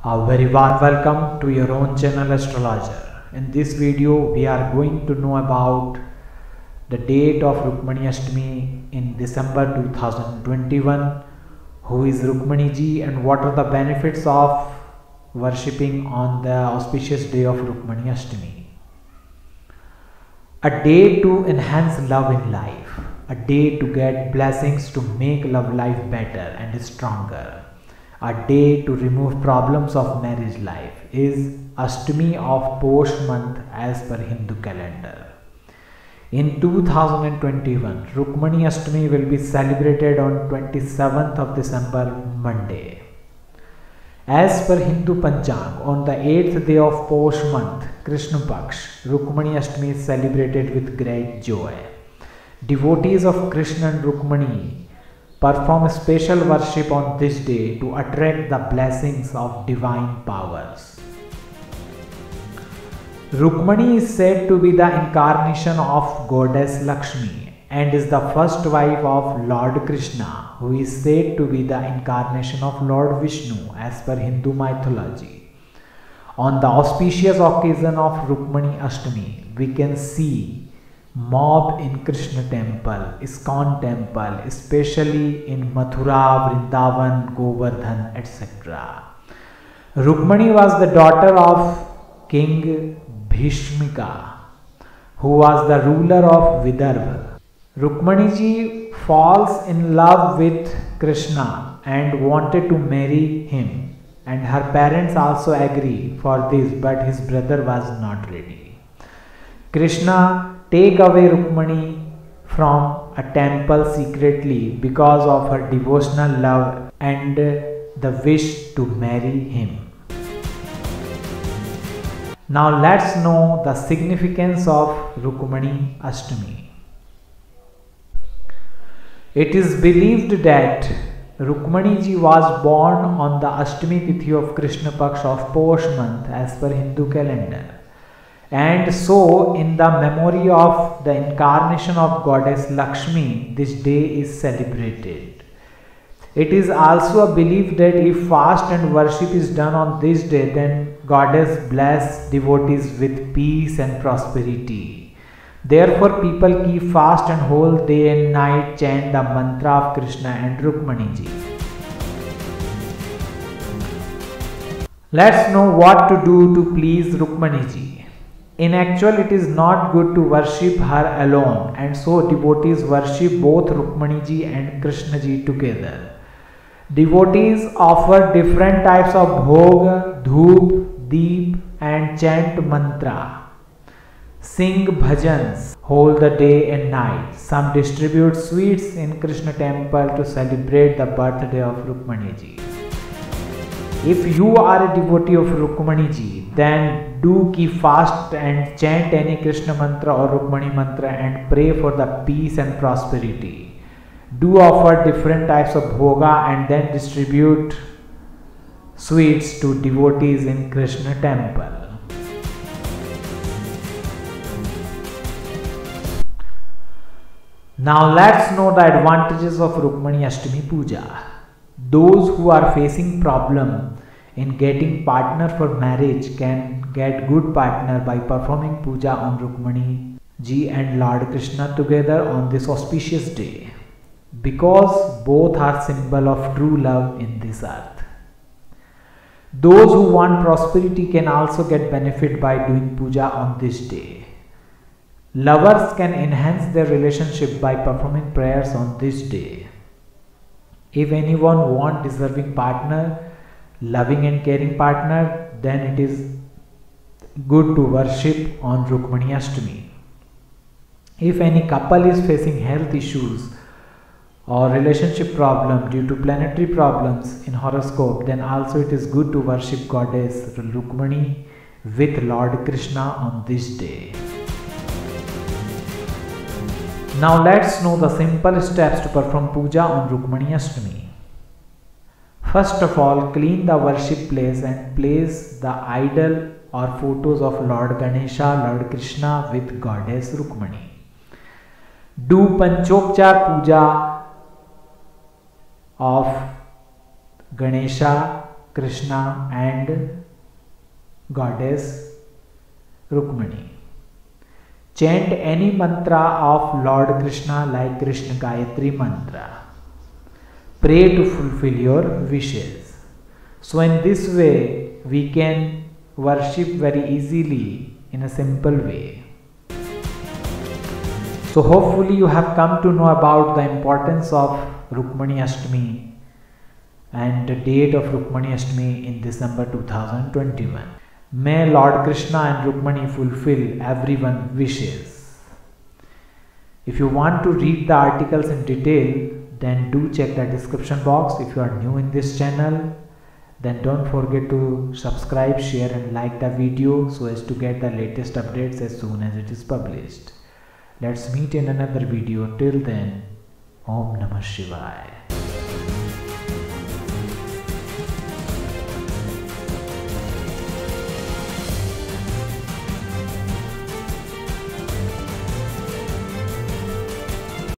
A very warm welcome to your own channel Astrologer. In this video we are going to know about the date of Rukmani Ashtami in December 2021, who is Rukmani ji and what are the benefits of worshipping on the auspicious day of Rukmani Ashtami. A day to enhance love in life, a day to get blessings to make love life better and stronger. A day to remove problems of marriage life is Ashtami of Posh month as per Hindu calendar. In 2021, Rukmani Ashtami will be celebrated on 27th of December, Monday. As per Hindu Panchang, on the 8th day of Posh month, Krishna Paksh, Rukmani Ashtami is celebrated with great joy. Devotees of Krishna and Rukmani perform special worship on this day to attract the blessings of divine powers. Rukmani is said to be the incarnation of goddess Lakshmi and is the first wife of Lord Krishna, who is said to be the incarnation of Lord Vishnu as per Hindu mythology. On the auspicious occasion of Rukmani Ashtami, we can see mob in Krishna temple, ISKCON temple, especially in Mathura, Vrindavan, Govardhan, etc. Rukmani was the daughter of King Bhishmika, who was the ruler of Vidarbha. Rukmani ji falls in love with Krishna and wanted to marry him, and her parents also agree for this, but his brother was not ready. Krishna take away Rukmani from a temple secretly because of her devotional love and the wish to marry him. Now let's know the significance of Rukmani Ashtami. It is believed that Rukmani ji was born on the Ashtami Tithi of Krishna Paksh of Posh month as per Hindu calendar. And so, in the memory of the incarnation of goddess Lakshmi, this day is celebrated. It is also a belief that if fast and worship is done on this day, then goddess bless devotees with peace and prosperity. Therefore, people keep fast and whole day and night chant the mantra of Krishna and Rukmani ji. Let's know what to do to please Rukmani ji. In actual, it is not good to worship her alone, and so devotees worship both Rukmani ji and Krishna ji together. Devotees offer different types of bhog, dhoop, deep and chant mantra. Sing bhajans whole the day and night. Some distribute sweets in Krishna temple to celebrate the birthday of Rukmani ji. If you are a devotee of Rukmani ji, then do keep fast and chant any Krishna mantra or Rukmani mantra and pray for the peace and prosperity. Do offer different types of bhoga and then distribute sweets to devotees in Krishna temple. Now let's know the advantages of Rukmani Ashtami Puja. Those who are facing problem in getting partner for marriage can get good partner by performing puja on Rukmani ji and Lord Krishna together on this auspicious day, because both are symbol of true love in this earth. Those who want prosperity can also get benefit by doing puja on this day. Lovers can enhance their relationship by performing prayers on this day. If anyone wants deserving partner, loving and caring partner, then it is good to worship on Rukmani Ashtami. If any couple is facing health issues or relationship problem due to planetary problems in horoscope, then also it is good to worship goddess Rukmani with Lord Krishna on this day. Now let's know the simple steps to perform puja on Rukmani Ashtami. First of all, clean the worship place and place the idol or photos of Lord Ganesha, Lord Krishna with goddess Rukmani. Do Panchopchar puja of Ganesha Krishna and Goddess Rukmani. Chant any mantra of Lord Krishna like Krishna Gayatri mantra. Pray to fulfill your wishes. So in this way we can worship very easily in a simple way. So hopefully you have come to know about the importance of Rukmani Ashtami and the date of Rukmani Ashtami in December 2021. May Lord Krishna and Rukmani fulfill everyone's wishes. If you want to read the articles in detail, then do check the description box. If you are new in this channel, then don't forget to subscribe, share and like the video so as to get the latest updates as soon as it is published. Let's meet in another video. Till then, Om Namah Shivaya.